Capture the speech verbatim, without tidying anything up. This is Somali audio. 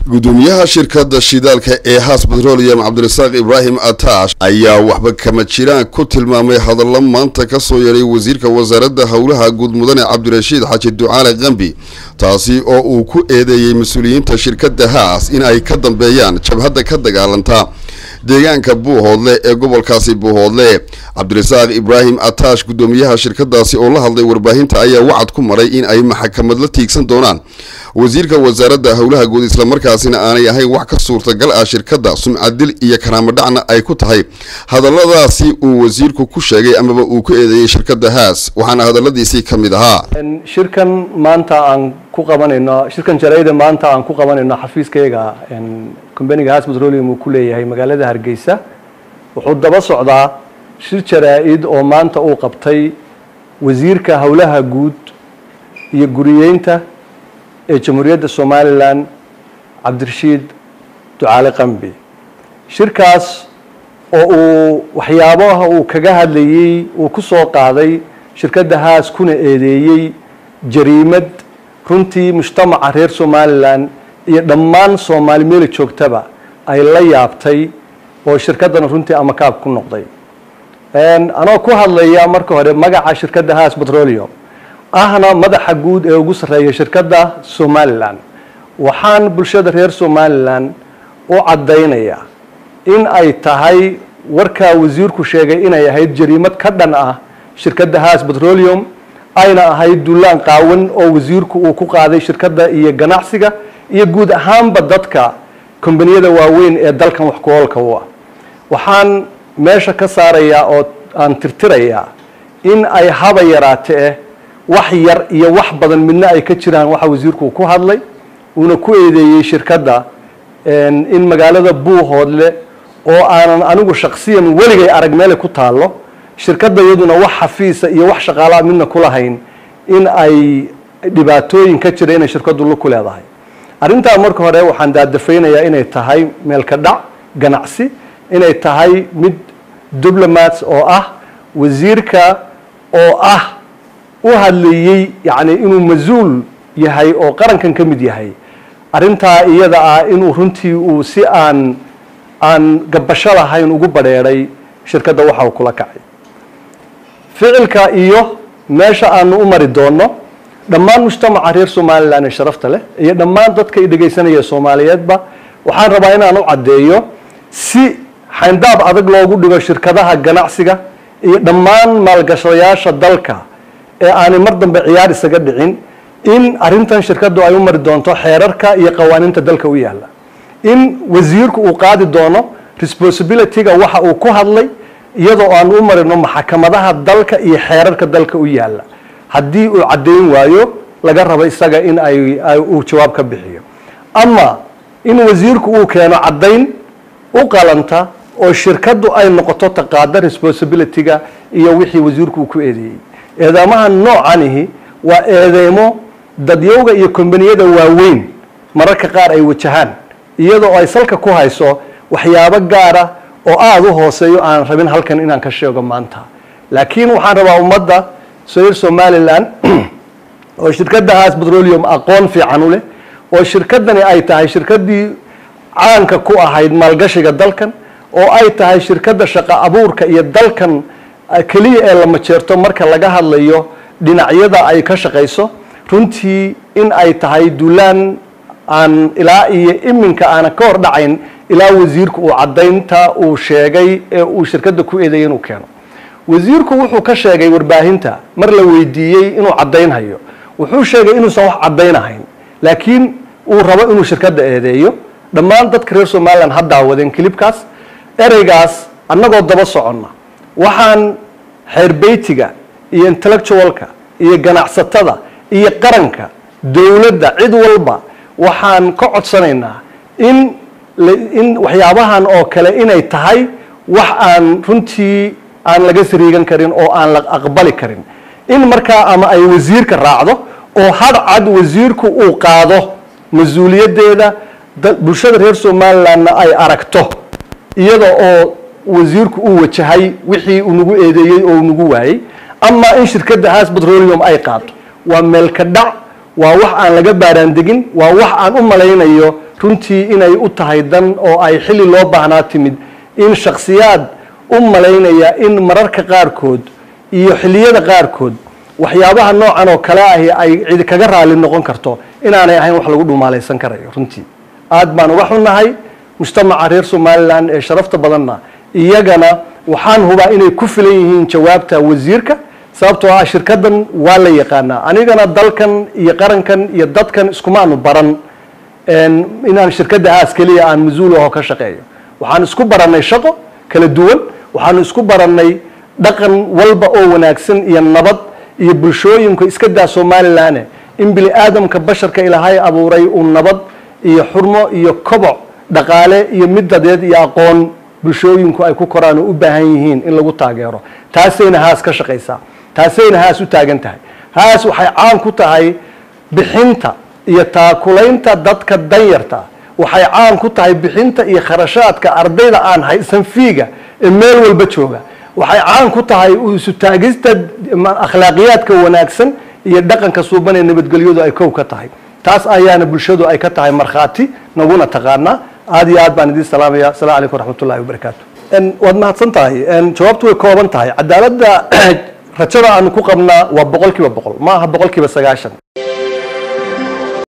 gudoomiyaha shirkadda shidaalka ee Haas Petroleum Cabdirasaaq Ibrahim Ataash ayaa waxba kama jiraan ku tilmaamay hadallo maanta ka soo yeeray wasiirka wasaaradda howlaha guud mudane Cabdirashiid Xaaji Ducaale Qambi taasi oo uu ku eedeeyay mas'uuliyiinta shirkadda Haas in ay ka dambeeyaan jabhadda ka dagaalanta deegaanka Buuhoodle ee gobolkaasi Buuhoodle. Cabdirasaaq Ibrahim Ataash gudoomiyaha shirkaddaasi oo la hadlay warbaahinta ayaa wacad ku maray in ay maxkamad la tiigsan doonaan wasiirka wasaaradda howlaha guud isla markaasina aanay ahayn wax ka suurtagal ah shirkadda sumcadil iyo karaamo dhacna ay ku tahay hadalladaasi uu wasiirku ku sheegay amaba uu ku eedeeyay shirkadda Haas waxaana hadalladiisii ka mid ahaa shirkan maanta aan ku qabanayno shirkan jarayda maanta aan ku qabanayno xafiiskayga company-ga Haas Petroleum uu ku leeyahay magaalada Hargeysa wuxuu daba socdaa shir jaraa'id oo maanta uu qabtay wasiirka howlaha guud iyo guriyeynta ee Jamhuuriyadda Somaliland Cabdirashiid Ducaale Qambi. shirkaas oo uu waxyaabaha uu kaga hadlayay uu ku soo qaaday shirkadda Haas kuna eedeeyay jariimad runtii mujtamaca reer Somaliland iyo dhammaan Soomaali meel joogtaba ay la yaabtay oo shirkaddan runtii ama kaab ku noqday. een anoo ku hadlaya marka hore magaca shirkadda Haas Petroleum ahna madaxa guud ee ugu sareeya shirkadda Somaliland waxaan bulshada reer Somaliland u cadeynaya in ay tahay warka wasiirku sheegay inay ahayd jariimad ka dhan ah shirkadda Haas Petroleum ayna ahayd dulaan qaawan oo wasiirku uu ku qaaday shirkadda iyo ganacsiga iyo guud ahaanba dadka kombaniyada waaweyn ee dalkan wax ku oolka u ah. waxaan meesha ka saaraya oo aan tirtiraya in ay haba yaraatee wax yar iyo wax badan midna ay ka jiraan waxa wasiirku ku hadlay una ku eedeeyay shirkadda in magaalada Buuhoodle oo aanan anigu shakhsiyan waligay arag meel ku taalo shirkadda iyaduna wax xafiisa iyo wax shaqaalaha midna ku lahayn in ay dhibaatooyin ka jireen in shirkaddu ku leedahay. arrinta marka hore waxaan daadafaynayaa inay tahay meel ka dhac ganacsi inay tahay mid diplomats oo ah wasiirka oo ah u hadlayay yani inuu masuul yahay oo qarankan ka mid yahay arrinta iyada ah inuu runtii uu si aan aan gabasho lahayn ugu bareeray shirkadda waxa uu kula kacay ficilka iyo meesha aanu u mari doono dhammaan mujtamaca reer Somaliland ee sharafta leh iyo dhammaan dadka ay dhageysanaya Soomaaliyeedba waxaan rabaa inaan u cadeeyo si xandaab adag loogu dhigo shirkadaha ganacsiga iyo dhammaan maalgashadayaasha dalka ee aan mar dambe ciyaar isaga dhicin in arrintan shirkadu ay u mari doonto xeerarka iyo qawaaniinta dalka u yaala in wasiirku uu qaadi doono responsibility-ga waxa uu ku hadlay iyadoo aan u marino maxkamadaha dalka iyo xeerarka dalka u yaala haddii uu cadeyn waayo laga rabo isaga in ay uu jawaab ka bixiyo ama in wasiirku uu keeno cadeyn u qalanta oo shirkadu ay noqoto taqaadar responsibility-ga iyo wixii wasiirku ku eedeeyay. eedamaha noocanihi waa eedeymo dadyowga iyo kombaniyada waaweyn mararka qaar ay wajahaan iyadoo ay salka ku hayso waxyaabo gaar ah oo aad u hooseeyo aan rabin halkan inaan ka sheego maanta. laakiin waxaan rabaa ummadda reer Somaliland oo shirkadda Haas Petroleum aqoon fiican u leh oo shirkaddani ay tahay shirkaddii caanka ku ahayd maalgashiga dalkan oo ay tahay shirkadda shaqo abuurka iyo dalkan kaliya ee la majeerto marka laga hadlayo dhinacyada ay ka shaqeyso runtii in ay tahay dulaan aan ilaa iyo iminka aan ka hor dhacayn ilaa wasiirku uu cadeynta uu sheegay ee uu shirkadda ku eedeeyay inuu keeno. wasiirku wuxuu ka sheegay warbaahinta mar la weydiiyay inuu cadeyn hayo wuxuu sheegay inuusan wax cadeynahayn laakiin uu rabo inuu shirkadda eedeeyo dhammaan dadka reer Somaliland hadda wadeen clipkaas ereygaas annagoo daba soconna waxaan xeerbeytiga iyo intellectualka iyo ganacsatada iyo qaranka dawladda cid walba waxaan ka codsanaynaa in in waxyaabahan oo kale inay tahay wax aan runtii aan laga sariigan karin oo aan la aqbali karin in markaa ama ay wasiirka raacdo oo had cad wasiirku uu qaado mas'uuliyadeeda bulshada reer Somaliland ay aragto iyada oo wasiirku uu wajahay wixii uu nagu eedeeyay oo nagu waayay ama in shirkadda Haas Petroleum ay qaato waa meel ka dhac waa wax aan laga baaraan degin waa wax aan u malaynayo runtii inay u tahay dan oo ay xilli loo baahnaa timid in shakhsiyaad u malaynaya in mararka qaarkood iyo xilliyada qaarkood waxyaabaha noocan oo kale ahi ay cid kaga raali noqon karto inaanay ahayn wax lagu dhumaalaysan karayo runtii aad baan uga xunnahay mujtamaca reer Somaliland ee sharafta badanna iyagana waxaan hubaa inay ku filan yihiin jawaabta wasiirka sababtoo ah shirkadan waa la yaqaanaa anigana dalkan iyo qarankan iyo dadkan iskumaanu baran inaan shirkadda haas kaliya aan masuul oo ka shaqeeyo waxaan isku baranay shaqo kala duwan waxaan isku baranay dhaqan walba oo wanaagsan iyo nabad iyo bulshooyinka iska daa Somaliland in bil aadamka basharka ilaahay abuuray uu nabad iyo xurmo iyo koboc dhaqaale iyo midadeed iyo aqoon bulshooyinku ay ku koraan u baahan yihiin in lagu taageero taasayna haas ka shaqeysaa taasayna haas u taagan tahay haas waxay caan ku tahay bixinta iyo taakulaynta dadka danyarta waxay caan ku tahay bixinta iyo kharashaadka ardayda aan haysan fiiga ee meel walba jooga waxay caan ku tahay isu taagista akhlaaqiyadka wanaagsan iyo dhaqanka suuban ee nabadgelyadu ay koow ka tahay taas ayaana bulshadu ay ka tahay markhaati naguna taqaana aad iyo aad baan idin salaamaya assalaamu calaykum waraxmatullaahi wabarakaatu waad mahadsan tahay jawaabtu way kooban tahay cadaaladda rajada aan ku qabnaa waa boqolkiiba boqol ma aha boqolkiiba sagaashan